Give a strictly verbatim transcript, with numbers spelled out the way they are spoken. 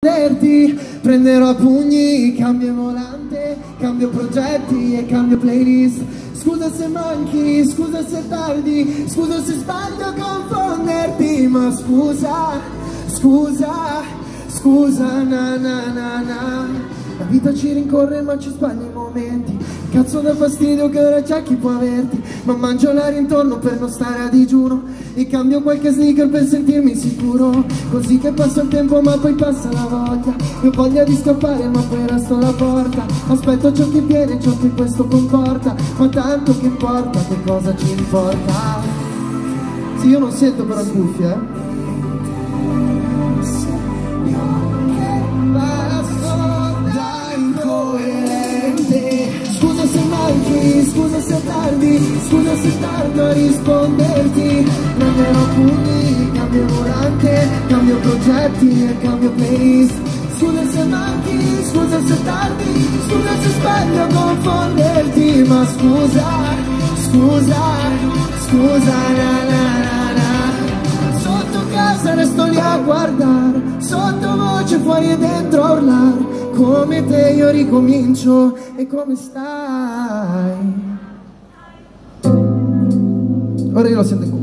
Prenderò a pugni, cambio volante, cambio progetti e cambio playlist. Scusa se manchi, scusa se tardi, scusa se sbaglio a confonderti. Ma scusa, scusa, scusa, na na na na. La vita ci rincorre ma ci sbaglia i momenti. Cazzo da fastidio che ora c'è chi può averti. Ma mangio l'aria intorno per non stare a digiuno e cambio qualche sneaker per sentirmi sicuro. Così che passa il tempo ma poi passa la voglia. Io ho voglia di scappare ma poi resto alla porta. Aspetto ciò che viene, ciò che questo comporta. Ma tanto che importa, che cosa ci importa. Sì, io non sento però in cuffia, eh. Scusa se manchi, scusa se tardi, scusa se tardo a risponderti. Prenderò pugni, cambio volante, cambio progetti e cambio playlist. Scusa se manchi, scusa se tardi, scusa se sbaglio a confonderti. Ma scusa, scusa, scusa, na na na na. Sotto casa resto lì a guardare, sottovoce fuori e dentro a urlare. Come te io ricomincio, e come stai? Ora io lo sento in